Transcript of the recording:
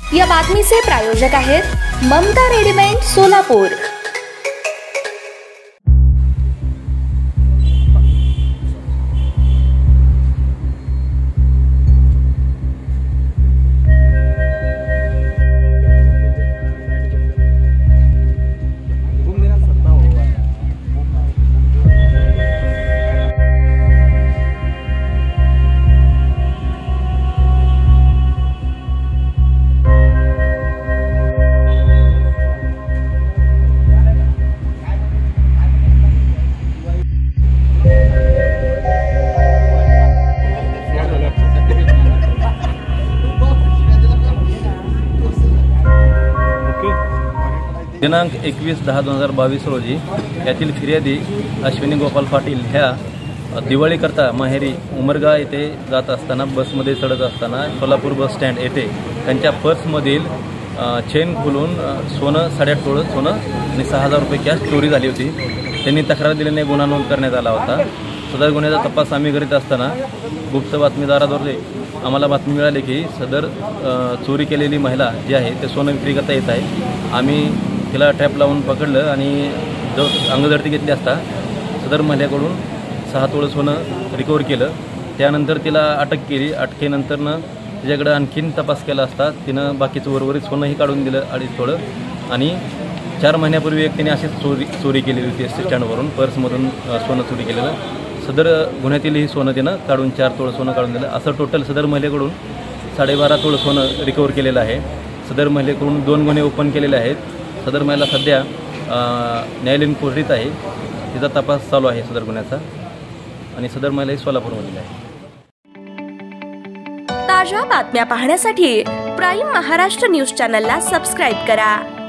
या बातमीचे प्रायोजक आहेत ममता रेडीमेड सोलापूर। दिनांक 21/10/2022 रोजी यातील फिर्यादी अश्विनी गोपाल पाटील ह्या दिवाळीकरता माहेरी उमरगा येथे जात असताना बसमध्ये चढत असताना सोलापूर बस स्टँड येथे त्यांच्या पर्समधील चेन खोलून सोनं 8.5 तोळे सोनं आणि 6,000 रुपये कॅश चोरी झाली होती। त्यांनी तक्रार दिल्याने गुन्हा नोंद करण्यात आला होता। सदर गुन्ह्याचा तपास आम्ही करीत असताना गुप्त बातमीदाराद्वारे आम्हाला बातमी मिळाली की सदर चोरी केलेली महिला जी आहे ते सोनं विक्री करता येत आहे। आम्ही तिला ट्रॅप लावून पकडलं आणि जो अंगझडती घेतली असता सदर महिलेकडून 6 तोळे सोनं रिकवर केलं। त्यानंतर तिला अटक केली। अटकेनंतरनं तिच्याकडे आणखीन तपास केला असता तिनं बाकीचं उर्वरित सोनंही काढून दिलं 2.5 तोळे। आणि 4 महिन्यापूर्वी एक तिने अशीच चोरी केलेली होती एस टी स्टँडवरून पर्समधून सोनं चोरी केलेलं। सदर गुन्ह्यातीलही सोनं तिनं काढून 4 तोळे सोनं काढून दिलं। असं टोटल सदर महिलेकडून 12.5 तोळे सोनं रिकवर केलेलं आहे। सदर महिलेकडून 2 गुन्हे ओपन केलेले आहेत। सदर महिला सध्या न्यायालयीन कोठडीत आहे। तिचा तपास चालू आहे सदर गुन्ह्याचा आणि सदर महिला ही सोलापूरमधील आहे। ताज्या बातम्या पाहण्यासाठी प्राईम महाराष्ट्र न्यूज चॅनलला सबस्क्राईब करा।